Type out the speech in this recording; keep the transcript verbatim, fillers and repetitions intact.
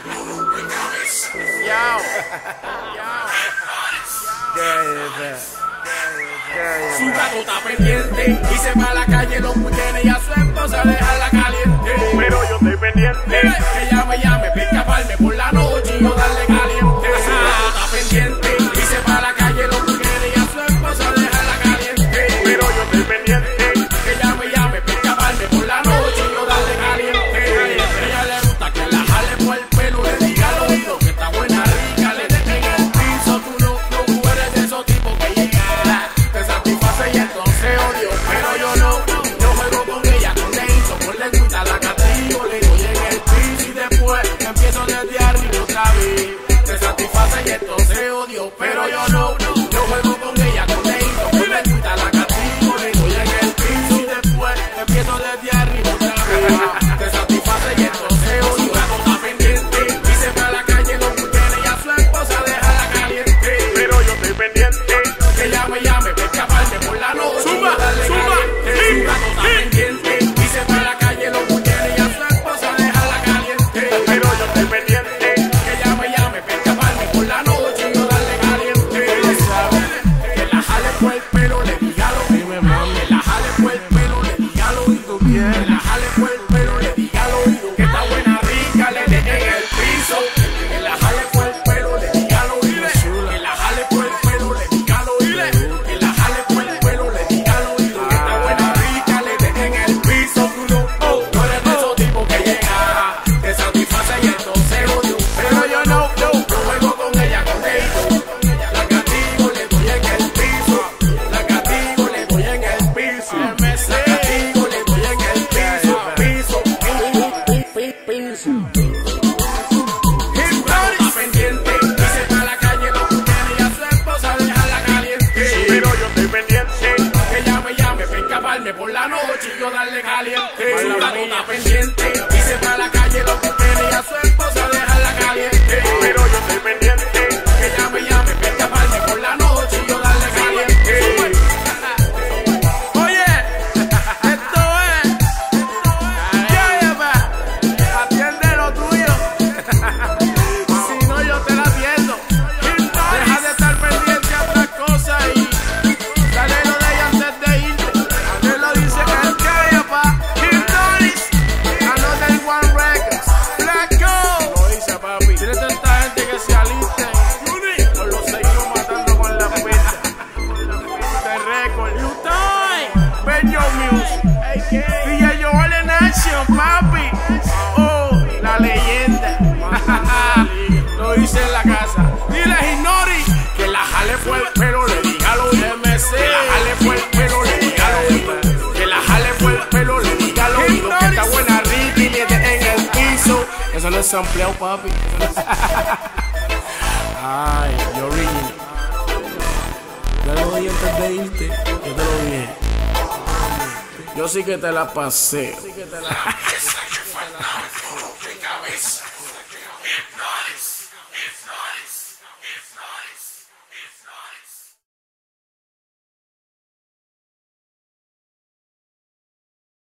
Su gato está pendiente y se va a la calle los weekends y a su esposa dejarla caliente. Pero yo estoy pendiente. Que ella me llame para escaparme por la noche y yo darle caliente. Su gato está pendiente y se va a la calle los weekends y a su esposa dejarla caliente. Pero yo estoy pendiente. Que ella me llame para escaparme por la noche y yo darle caliente. A ella le gusta que la jale por el pelo, le diga al oído que está buena rica, le deje en el piso. Tú no, no tú eres de esos tipos que llega, te satisface y entonces odio. Pero yo no, yo juego con ella con eso, por lengüita la castigo, le doy en el piso y después empiezo desde arriba otra vez. Te satisface y entonces odio. Pero yo no, yo juego con ella con eso, por lengüita la castigo, le doy en el piso y después empiezo desde arriba otra vez. Te satisface y entonces odio. Su gato está pendiente y se va a la calle los weekends y a su esposa dejarla caliente. Pero yo estoy pendiente. Que ella me llame para escaparme por la noche. Zumba, Darle zumba, caliente. sí, Su gato está sí. pendiente y se va a la calle los weekends y a su esposa dejarla caliente. Pero yo estoy pendiente. Que ella me llame para escaparme por la noche y yo darle caliente. Que la jale por el pelo, le diga lo dime mami. Que la jale por el pelo, le diga lo oído bien. Que la jale por el pelo, le diga lo oído que está buena rica, le deje en el piso. Que la jale por el pelo, le diga lo oído. Que la jale por el pelo, le diga lo oído. Que la jale por el pelo, le diga lo oído que está buena rica, le deje en el piso. Tú no, oh, tú eres de esos tipos que llega, te satisface y entonces odio. Pero yo no, yo, yo juego con ella con ellos. La castigo, le doy en el piso. La castigo, le doy en el piso. La castigo, le doy en el piso. Piso, piso, piso. Su gato está pendiente y se va a la calle los weekends y a su esposa dejarla caliente. Pero yo estoy pendiente. Que ella me llame para escaparme por la noche y yo darle caliente. Su gato está pendiente y se va a la calle los weekends y a su esposa dejarla caliente. Pero yo estoy pendiente. Que ella me llame para escaparme por la noche y yo darle caliente. Oye, esto es ya, pa, atiende lo tuyo. Si no, yo te la atiendo. Deja de estar pendiente a otras cosas y dale lo de ella antes de irte. Él lo dice que es que pa. Hintonis, another one records. Blanco. Lo dice papi. Tiene tanta gente que se aliste. Por lo seguimos matando con la pista. De récord. You time. Bello Music. D J Joel en Action, papi. Oh, la leyenda. Lo hice en la casa. Dile a Hinori que la jale fue el pelo, le diga lo oído. Que la jale fue el pelo, le diga lo oído. Que la jale fue el pelo, le diga lo oído. Que está buena rica y le deje en el piso. Eso no es sampleado, papi. Ay, yo original. Ya lo dije antes de irte. Yo te lo dije. Yo sí que te la pasé.